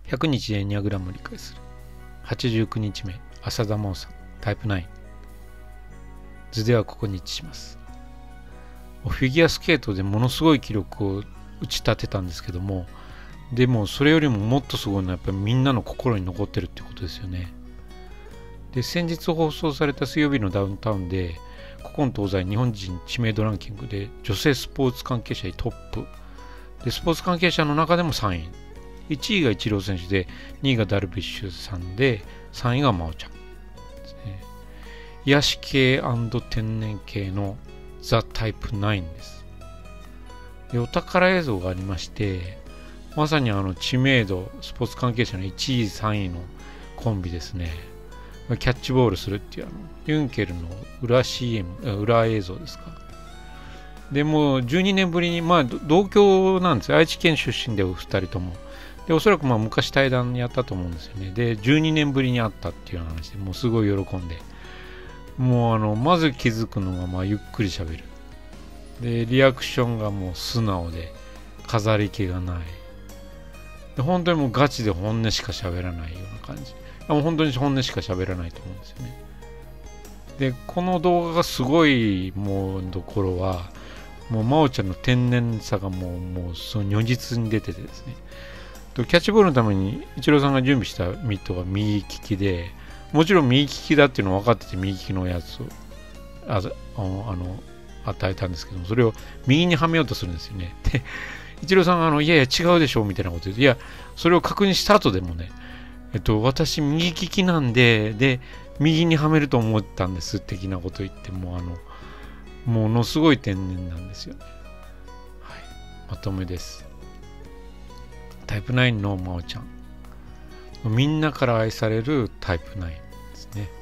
100日でエニアグラムを理解する。89日目、浅田真央さん、タイプ9。図ではここに位置します。フィギュアスケートでものすごい記録を打ち立てたんですけども、でもそれよりももっとすごいのはやっぱりみんなの心に残ってるってことですよね。で、先日放送された水曜日のダウンタウンで、古今東西日本人知名度ランキングで女性スポーツ関係者にトップで、スポーツ関係者の中でも3位、1位がイチロー選手で、2位がダルビッシュさんで、3位が真央ちゃんですね。癒し系天然系のザ・タイプ9です。で、お宝映像がありまして、まさに知名度スポーツ関係者の1位3位のコンビですね。キャッチボールするっていうユンケルの裏 CM、裏映像ですか。でもう12年ぶりに、同郷なんですよ。愛知県出身でお二人とも。で、おそらく昔対談やったと思うんですよね。で、12年ぶりに会ったっていう話で、もうすごい喜んで。もうまず気づくのがゆっくり喋る。で、リアクションがもう素直で、飾り気がない。で、本当にもうガチで本音しか喋らないような感じ。もう本当に本音しか喋らないと思うんですよね。で、この動画がすごいもうところは、もう真央ちゃんの天然さがもうその如実に出ててですね。キャッチボールのためにイチローさんが準備したミットが右利きで、もちろん右利きだっていうのは分かってて右利きのやつを与えたんですけども、それを右にはめようとするんですよね。で、イチローさんがいやいや違うでしょみたいなこと言って、いや、それを確認した後でもね、私右利きなんで、右にはめると思ったんです的なこと言って、ものすごい天然なんですよね。はい。まとめです。タイプ9の真央ちゃん。みんなから愛されるタイプ9ですね。